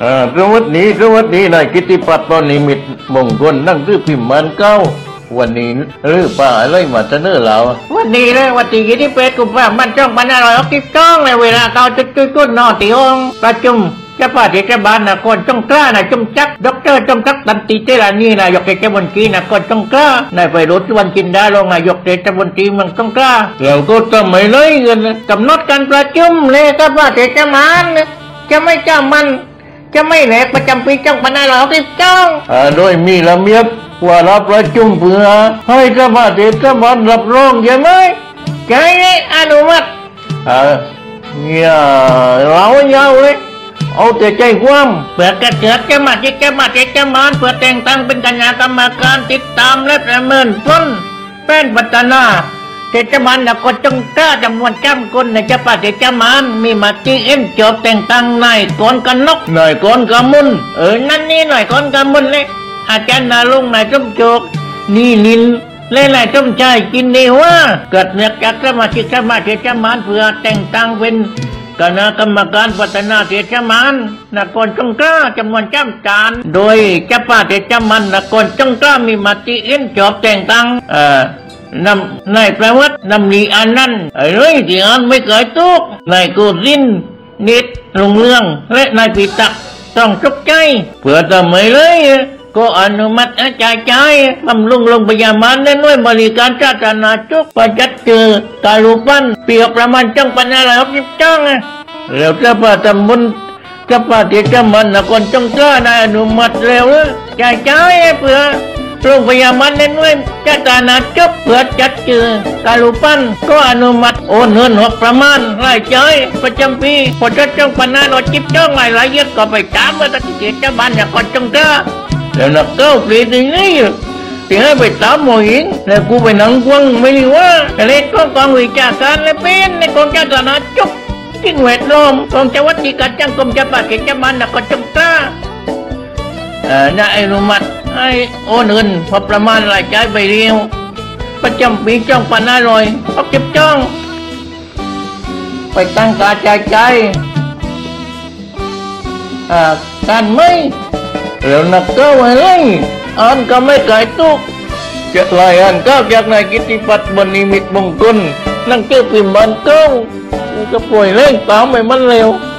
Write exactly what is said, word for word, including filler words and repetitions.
อ่าสวัสดีสวัสดีนายกิติพัฒน์ปนิมิตมงคลนั่งซื้อพิมพ์มันเก้าวันนี้หรือป่าอะไรมาเสนอเราวันนี้เลยวันที่ยี่สิบแปดกุมภาพันธ์สองพันห้าร้อยหกสิบสองในเวลาเก้าจุดจุดจุดนอที่ห้องประชุมเจ้าป่าเทศบาลนครสงขลานายจุมจักดอกเตอรจงจักตันติเจรานีนายกเทศมนตรีนครสงขลานายไพโรจน์สุวรรณจินดารองนายกเทศมนตรีเมืองสงขลาเราก็ทำไม่เลยเงินกำหนดการประชุมเลยเจ้าป่าเทศบาลจะไม่จ้ามันจะไม่แหลกประจำปีสองพันห้าร้อยหกสิบสองอ่าโดยมีระเบียบว่ารับประชุมเพื่อให้สภาเทศบาลรับรองใช่ไหมใช่อนุมัติอ่าเนี่ยเราเยาวเลยเอาแต่ใจความเพื่อกระเจิดจะมาที่จะมาที่จะมาเพื่อแต่งตั้งเป็นคณะกรรมการติดตามและประเมินผลแผนพัฒนาเทศบาลนครสงขลาจำนวนเก้าคนในเจ้าป่าเทศบาลมีมติเอ็นจบแต่งตั้งนายกรกนกนายกรกมุลเออนั่นนี่นายกรกมุลเลยอาจารย์นาลุงนายสมโชคนี่ลินและนายสมชายกินเนว่าเกิดเนื่องจากสมาชิกสภาเทศบาลเพื่อแต่งตั้งเป็นคณะกรรมการพัฒนาเทศบาลนครสงขลาจำนวนเก้าจานโดยเจ้าป่าเทศบาลนครสงขลามีมติเอ็นจบแต่งตั้งเอ่อนำนายประวัตินำลีอานันต์ไอ้เรื่องที่อ่านไม่เคยตุกนายโกศินเนตรรุ่งเรืองและนายปิตักต้องชุกใจเพื่อทำให้เลยก็อนุมัติจ่ายจ่ายบำรุงโรงพยาบาลและหน่วยบริการสาธารณสุขประจัดเจอตาลูปันเปียกประมาณจังปันอะไรครับยิบจังแล้วจะป่าตำบลจะป่าเทศบาลนครสงขลานายอนุมัติแล้วจ่ายจ่ายเพื่อโรงพยาบาลเน้นไว้จัดการนัดจบเพื่อจัดเจอตาลูปันก็อนุมัติโอนเงินหกประมาณรายจ่ายประจำปีพอจะจ้องปัญหาเราจิบจ้องรายละเอียดก็ไปตามมาตั้งเทศบาลนครสงขลาแล้วนักเก้าเปลี่ยนอย่างนี้ที่ให้ไปตามหมอหญิงแล้วกูไปนั่งกวงไม่รู้ว่าเล็กก็กองวิชาการและเป็นในกองจัดการนัดจบที่หน่วยล้อมกองจังหวัดที่กัดจังกรมจับปะเทศบาลนครสงขลาเอ่อนายอนุมัติให้โอนเงินพอประมาณรายจ่ายไปเรียวประจำปีจ้องปันห้าร้อยหกสิบจ้องไปตั้งการจ่ายใจอ่าการไม่แล้วนักเก้าอะไรอ่านก็ไม่ไกลตุกจะลายอ่านเก้าจากนายกิติพัฒน์บนิมิตมงคลนั่งเจ้าพิมพ์มันเก้าก็ป่วยเล่นตามไปมันเร็ว